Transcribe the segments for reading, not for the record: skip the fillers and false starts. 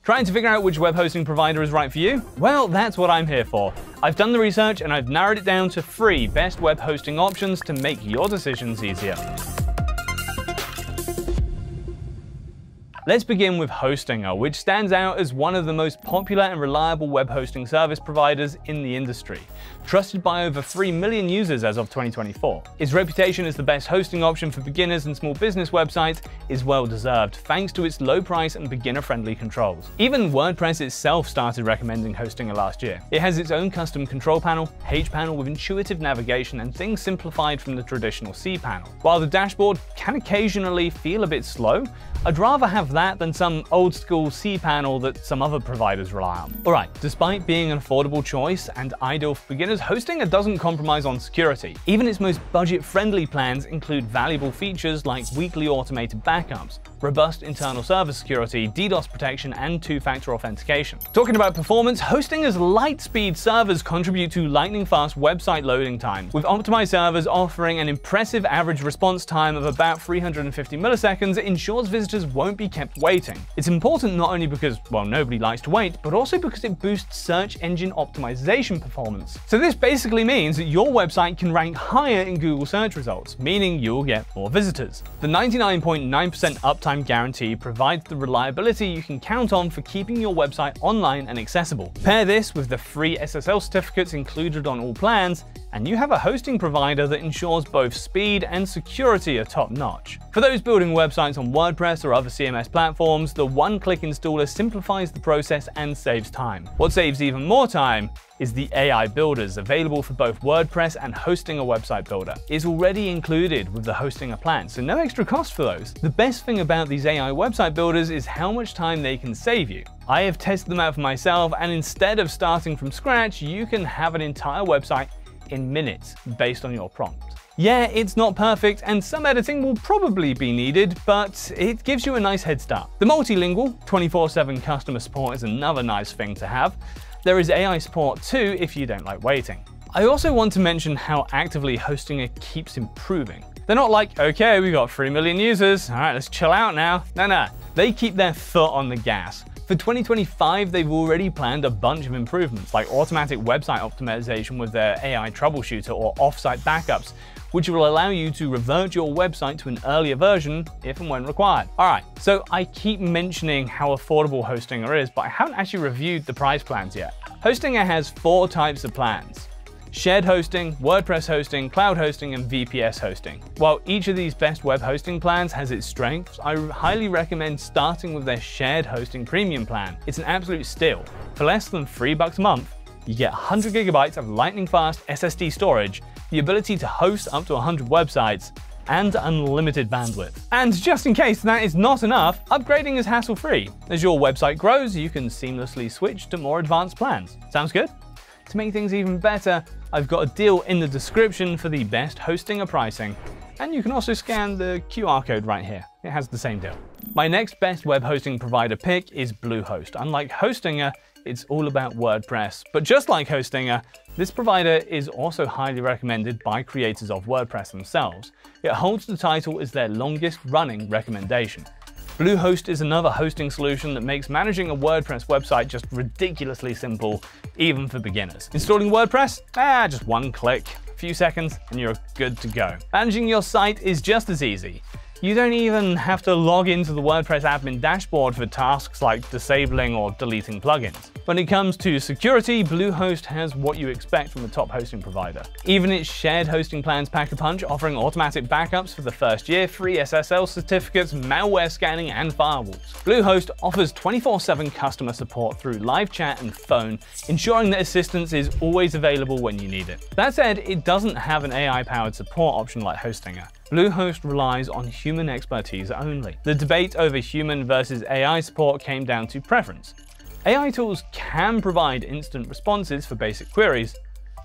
Trying to figure out which web hosting provider is right for you? Well, that's what I'm here for. I've done the research and I've narrowed it down to 3 best web hosting options to make your decisions easier. Let's begin with Hostinger, which stands out as one of the most popular and reliable web hosting service providers in the industry, trusted by over 3 million users as of 2024. Its reputation as the best hosting option for beginners and small business websites is well deserved, thanks to its low price and beginner-friendly controls. Even WordPress itself started recommending Hostinger last year. It has its own custom control panel, panel with intuitive navigation and things simplified from the traditional cPanel. While the dashboard can occasionally feel a bit slow, I'd rather have that than some old-school cPanel that some other providers rely on. Alright, despite being an affordable choice and ideal for beginners, Hostinger doesn't compromise on security. Even its most budget-friendly plans include valuable features like weekly automated backups, robust internal server security, DDoS protection, and 2-factor authentication. Talking about performance, Hostinger's light-speed servers contribute to lightning-fast website loading times, with optimized servers offering an impressive average response time of about 350 milliseconds. It ensures visitors won't be kept waiting. It's important not only because, well, nobody likes to wait, but also because it boosts search engine optimization performance. So this basically means that your website can rank higher in Google search results, meaning you'll get more visitors. The 99.9% uptime guarantee provides the reliability you can count on for keeping your website online and accessible. Pair this with the free SSL certificates included on all plans, and you have a hosting provider that ensures both speed and security are top-notch. For those building websites on WordPress or other CMS platforms, the one-click installer simplifies the process and saves time. What saves even more time is the AI builders available for both WordPress and Hostinger website builder. It's already included with the Hostinger plan, so no extra cost for those. The best thing about these AI website builders is how much time they can save you. I have tested them out for myself, and instead of starting from scratch, you can have an entire website in minutes based on your prompt. Yeah, it's not perfect and some editing will probably be needed, but it gives you a nice head start. The multilingual 24/7 customer support is another nice thing to have. There is AI support too if you don't like waiting. I also want to mention how actively Hostinger keeps improving. They're not like, okay, we got 3 million users, all right, let's chill out now. No, they keep their foot on the gas. For 2025, they've already planned a bunch of improvements, like automatic website optimization with their AI troubleshooter or offsite backups, which will allow you to revert your website to an earlier version if and when required. Alright, so I keep mentioning how affordable Hostinger is, but I haven't actually reviewed the price plans yet. Hostinger has 4 types of plans: shared hosting, WordPress hosting, cloud hosting, and VPS hosting. While each of these best web hosting plans has its strengths, I highly recommend starting with their shared hosting premium plan. It's an absolute steal. For less than $3 a month, you get 100 gigabytes of lightning-fast SSD storage, the ability to host up to 100 websites, and unlimited bandwidth. And just in case that is not enough, upgrading is hassle-free. As your website grows, you can seamlessly switch to more advanced plans. Sounds good? To make things even better, I've got a deal in the description for the best Hostinger pricing. And you can also scan the QR code right here. It has the same deal. My next best web hosting provider pick is Bluehost. Unlike Hostinger, it's all about WordPress. But just like Hostinger, this provider is also highly recommended by creators of WordPress themselves. It holds the title as their longest running recommendation. Bluehost is another hosting solution that makes managing a WordPress website just ridiculously simple, even for beginners. Installing WordPress? Just one click, a few seconds, and you're good to go. Managing your site is just as easy. You don't even have to log into the WordPress admin dashboard for tasks like disabling or deleting plugins. When it comes to security, Bluehost has what you expect from a top hosting provider. Even its shared hosting plans pack a punch, offering automatic backups for the first year, free SSL certificates, malware scanning, and firewalls. Bluehost offers 24/7 customer support through live chat and phone, ensuring that assistance is always available when you need it. That said, it doesn't have an AI-powered support option like Hostinger. Bluehost relies on human expertise only. The debate over human versus AI support came down to preference. AI tools can provide instant responses for basic queries,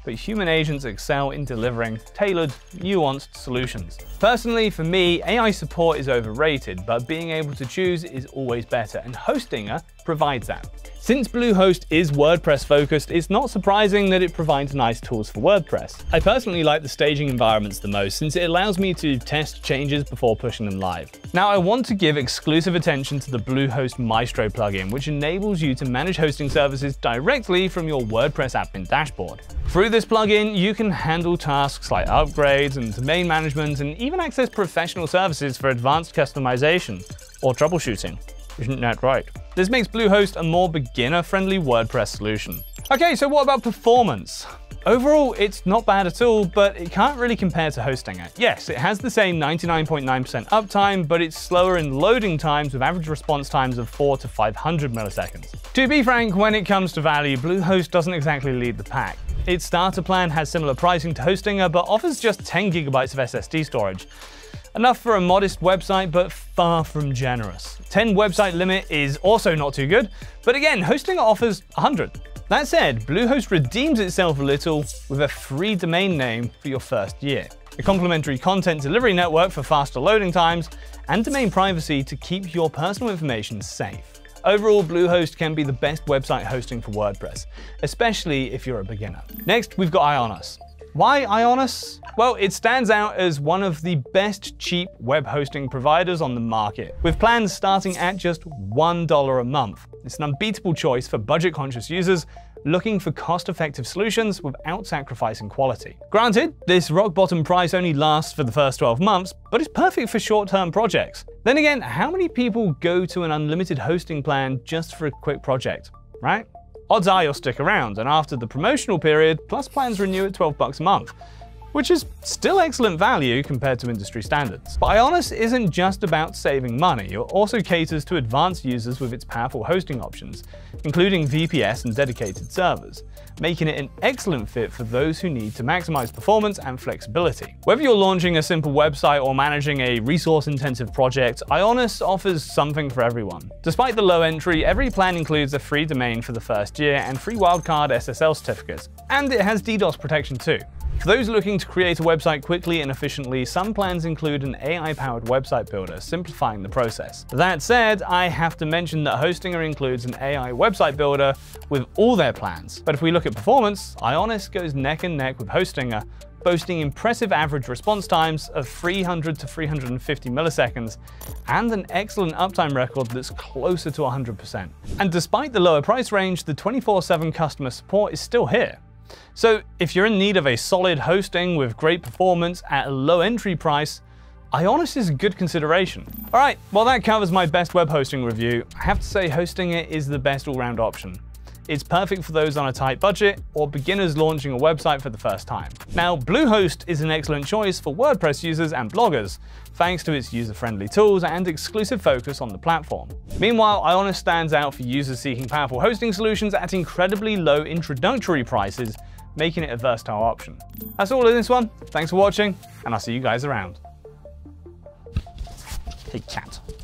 but human agents excel in delivering tailored, nuanced solutions. Personally, for me, AI support is overrated, but being able to choose is always better, and Hostinger provides that. Since Bluehost is WordPress focused, it's not surprising that it provides nice tools for WordPress. I personally like the staging environments the most, since it allows me to test changes before pushing them live. Now, I want to give exclusive attention to the Bluehost Maestro plugin, which enables you to manage hosting services directly from your WordPress admin dashboard. Through this plugin, you can handle tasks like upgrades and domain management, and even access professional services for advanced customization or troubleshooting. Isn't that right? This makes Bluehost a more beginner-friendly WordPress solution. Okay, so what about performance? Overall, it's not bad at all, but it can't really compare to Hostinger. Yes, it has the same 99.9% uptime, but it's slower in loading times with average response times of 400 to 500 milliseconds. To be frank, when it comes to value, Bluehost doesn't exactly lead the pack. Its starter plan has similar pricing to Hostinger, but offers just 10 gigabytes of SSD storage. Enough for a modest website, but far from generous. 10 website limit is also not too good, but again, Hostinger offers 100. That said, Bluehost redeems itself a little with a free domain name for your first year, a complimentary content delivery network for faster loading times, and domain privacy to keep your personal information safe. Overall, Bluehost can be the best website hosting for WordPress, especially if you're a beginner. Next, we've got IONOS. Why IONOS? Well, it stands out as one of the best cheap web hosting providers on the market, with plans starting at just $1 a month. It's an unbeatable choice for budget-conscious users looking for cost-effective solutions without sacrificing quality. Granted, this rock-bottom price only lasts for the first 12 months, but it's perfect for short-term projects. Then again, how many people go to an unlimited hosting plan just for a quick project, right? Odds are you'll stick around, and after the promotional period, Plus plans renew at $12 a month, which is still excellent value compared to industry standards. But IONOS isn't just about saving money, it also caters to advanced users with its powerful hosting options, including VPS and dedicated servers, making it an excellent fit for those who need to maximize performance and flexibility. Whether you're launching a simple website or managing a resource-intensive project, IONOS offers something for everyone. Despite the low entry, every plan includes a free domain for the first year and free wildcard SSL certificates, and it has DDoS protection too. For those looking to create a website quickly and efficiently, some plans include an AI-powered website builder, simplifying the process. That said, I have to mention that Hostinger includes an AI website builder with all their plans. But if we look at performance, IONOS goes neck and neck with Hostinger, boasting impressive average response times of 300 to 350 milliseconds, and an excellent uptime record that's closer to 100%. And despite the lower price range, the 24/7 customer support is still here. So if you're in need of a solid hosting with great performance at a low entry price, IONOS is a good consideration. All right, well that covers my best web hosting review. I have to say Hostinger is the best all-round option. It's perfect for those on a tight budget or beginners launching a website for the first time. Now, Bluehost is an excellent choice for WordPress users and bloggers, thanks to its user-friendly tools and exclusive focus on the platform. Meanwhile, IONOS stands out for users seeking powerful hosting solutions at incredibly low introductory prices, making it a versatile option. That's all in this one. Thanks for watching, and I'll see you guys around. Hey, cat.